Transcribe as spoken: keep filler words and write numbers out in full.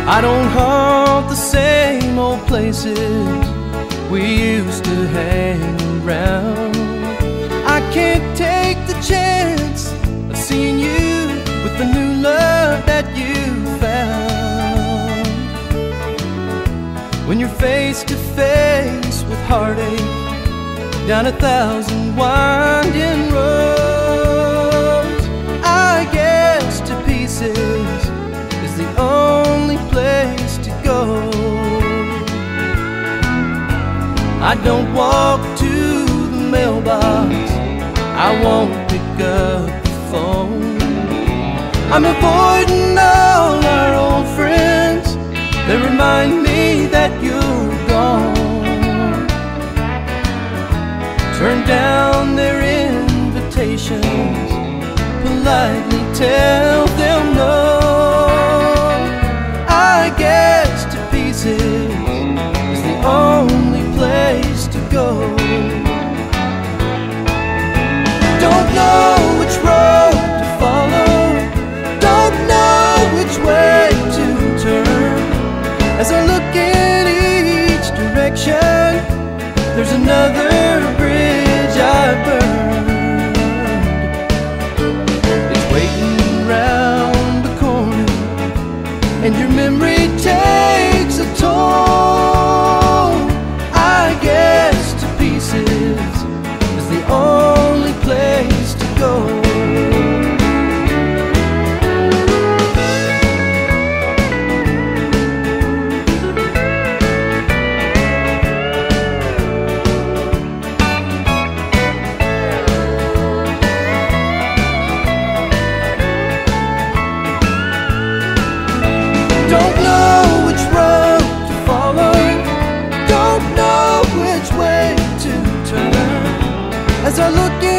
I don't haunt the same old places we used to hang around. I can't take the chance of seeing you with the new love that you found. When you're face to face with heartache down a thousand winding roads, I guess To Pieces is the only place to go. I don't walk to the mailbox, I won't pick up the phone. I'm avoiding all our old friends that remind me that you're gone. Turn down their invitations, politely tell them no. I guess To Pieces is the only place to go. Don't know which road to follow, don't know which way to turn. As I look in each direction, there's another bridge I burned. It's waiting round the corner, and your memory takes a toll. I guess To Pieces is the only place to go. Don't know which road to follow, don't know which way to turn. As I look in